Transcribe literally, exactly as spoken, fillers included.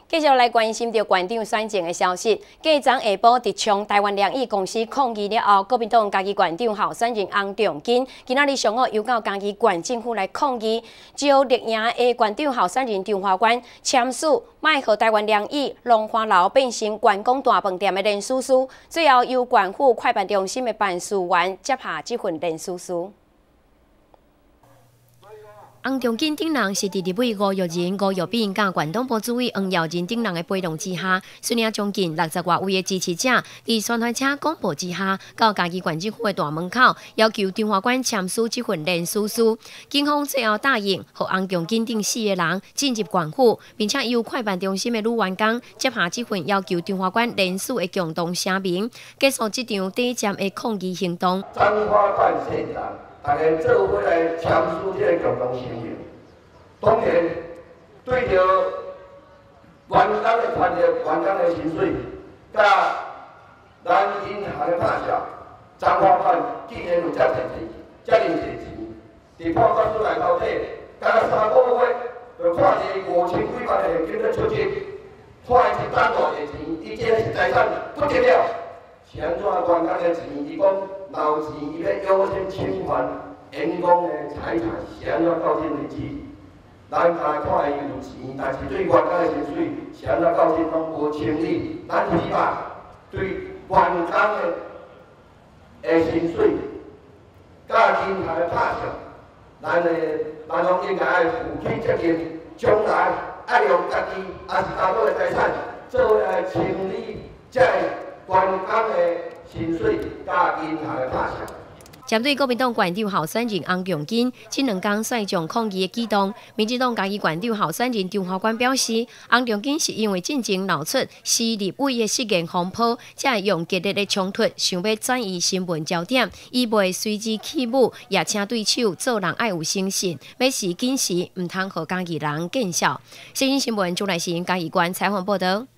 继续来关心着县长选情的消息。继昨下晡伫冲台湾两亿公司抗议了后，国民党家己县长候选人洪仲基今仔日上午又到家己县政府来抗议，招立赢的县长候选人张华官签署卖互台湾两亿龙华楼变成员工大饭店的联署书，最后由县府快办中心的办事员接下这份联署书。 洪仲基等人是伫立委吴玉仁、吴玉炳甲县党部主委黄耀仁等人的陪同之下，率领将近六十外位的支持者，伫宣传车广播之下，到家己县政府的大门口，要求张华官签署这份联署书。警方最后答应，和洪仲基等四个人进入县府，并且由快办中心的女员工接下这份要求张华官联署的共同声明，结束这场第一站的抗议行动。 张华官县长。 大家做伙来签署这个共同声明。当然，对着员工的权益、员工的薪水，甲咱银行的拍销，张华官竟然有遮侪钱，遮尔侪钱，伫判决书内头底，敢若三个月就判一个五千几万的现金咧出去，判一单大个钱，伊这是财产不得了。 是安怎员工的钱？伊讲有钱，伊要优先侵犯员工的财产，是安怎到这为止？咱家看伊有钱，但是对员工的薪水是安怎到这拢无清理。咱起码对员工的的薪水，甲银行的拍销，咱的咱拢应该爱负起责任，将来爱用家己也是家伙的财产做来清理这。 员工的薪水甲银行的拍销。 针对国民党县长候选人洪仲基这两天率众抗议的举动，民进党家己县长候选人张华官表示，洪仲基是因为进前闹出私立委的失言风波，才会用激烈的冲突想要转移新闻焦点，伊袂随之起舞，也请对手做人爱有诚信，要时紧时，唔通互家己人见笑。新闻新闻主来是嘉义县采访报道。